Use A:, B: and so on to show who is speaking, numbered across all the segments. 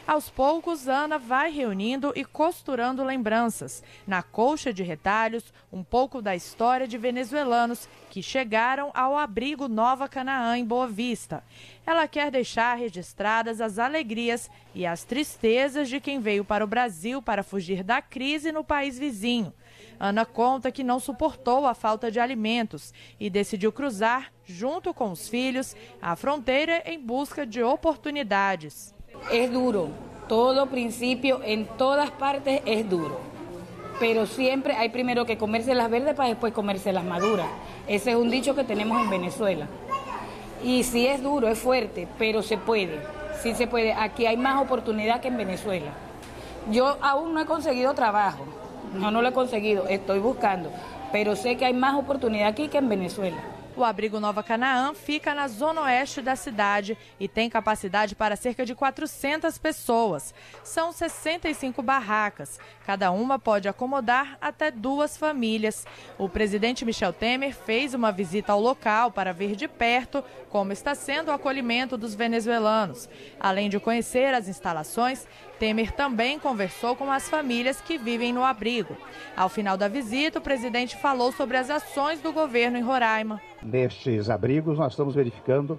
A: Aos poucos, Ana vai reunindo e costurando lembranças. Na colcha de retalhos, um pouco da história de venezuelanos que chegaram ao abrigo Nova Canaã, em Boa Vista. Ela quer deixar registradas as alegrias e as tristezas de quem veio para o Brasil para fugir da crise no país vizinho. Ana conta que não suportou a falta de alimentos e decidiu cruzar, junto com os filhos, a fronteira em busca de oportunidades.
B: Es duro, todo principio en todas partes es duro, pero siempre hay primero que comerse las verdes para después comerse las maduras. Ese es un dicho que tenemos en Venezuela. Y sí es duro, es fuerte, pero se puede, sí se puede. Aquí hay más oportunidad que en Venezuela. Yo aún no he conseguido trabajo, no lo he conseguido, estoy buscando, pero sé que hay más oportunidad aquí que en Venezuela.
A: O abrigo Nova Canaã fica na zona oeste da cidade e tem capacidade para cerca de 400 pessoas. São 65 barracas. Cada uma pode acomodar até 2 famílias. O presidente Michel Temer fez uma visita ao local para ver de perto como está sendo o acolhimento dos venezuelanos. Além de conhecer as instalações, Temer também conversou com as famílias que vivem no abrigo. Ao final da visita, o presidente falou sobre as ações do governo em Roraima.
C: Nestes abrigos, nós estamos verificando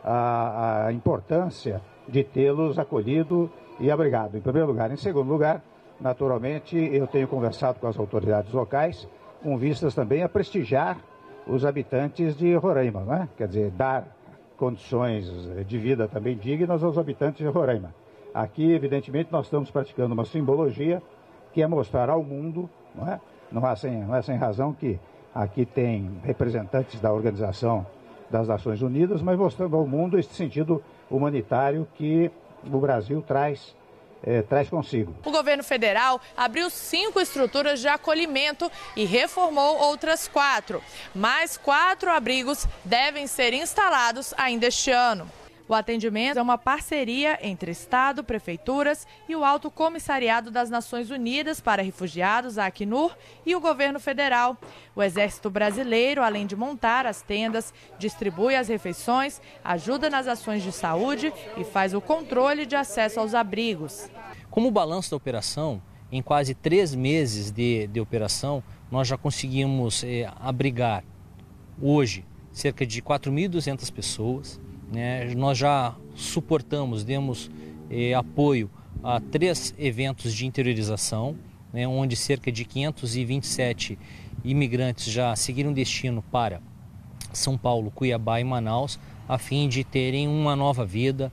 C: a importância de tê-los acolhido e abrigado, em primeiro lugar. Em segundo lugar, naturalmente, eu tenho conversado com as autoridades locais, com vistas também a prestigiar os habitantes de Roraima, né? Quer dizer, dar condições de vida também dignas aos habitantes de Roraima. Aqui, evidentemente, nós estamos praticando uma simbologia que é mostrar ao mundo, não é sem razão que aqui tem representantes da Organização das Nações Unidas, mas mostrando ao mundo esse sentido humanitário que o Brasil traz consigo.
A: O governo federal abriu 5 estruturas de acolhimento e reformou outras 4. Mais 4 abrigos devem ser instalados ainda este ano. O atendimento é uma parceria entre Estado, prefeituras e o Alto Comissariado das Nações Unidas para Refugiados, a Acnur, e o governo federal. O Exército Brasileiro, além de montar as tendas, distribui as refeições, ajuda nas ações de saúde e faz o controle de acesso aos abrigos.
D: Como balanço da operação, em quase 3 meses de operação, nós já conseguimos abrigar hoje cerca de 4.200 pessoas. Nós já suportamos, demos apoio a 3 eventos de interiorização, onde cerca de 527 imigrantes já seguiram destino para São Paulo, Cuiabá e Manaus, a fim de terem uma nova vida,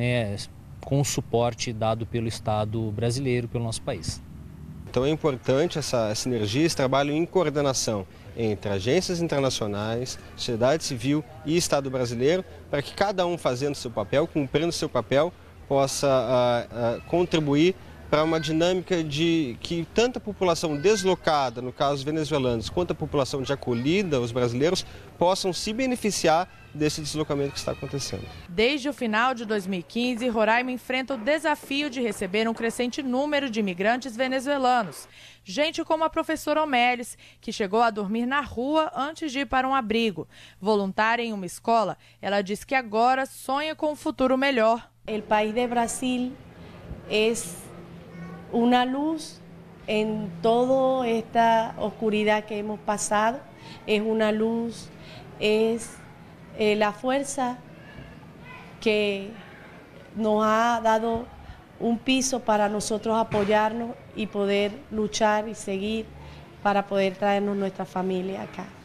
D: com o suporte dado pelo Estado brasileiro, pelo nosso país.
E: Então é importante essa sinergia, esse trabalho em coordenação entre agências internacionais, sociedade civil e Estado brasileiro, para que cada um fazendo seu papel, cumprindo seu papel, possa contribuir para uma dinâmica de que tanto a população deslocada, no caso os venezuelanos, quanto a população de acolhida, os brasileiros, possam se beneficiar desse deslocamento que está acontecendo.
A: Desde o final de 2015, Roraima enfrenta o desafio de receber um crescente número de imigrantes venezuelanos. Gente como a professora Omelis, que chegou a dormir na rua antes de ir para um abrigo. Voluntária em uma escola, ela diz que agora sonha com um futuro melhor.
F: O país de Brasil é uma luz em toda esta oscuridad que hemos pasado. É uma luz, é la fuerza que nos ha dado un piso para nosotros apoyarnos y poder luchar y seguir para poder traernos nuestra familia acá.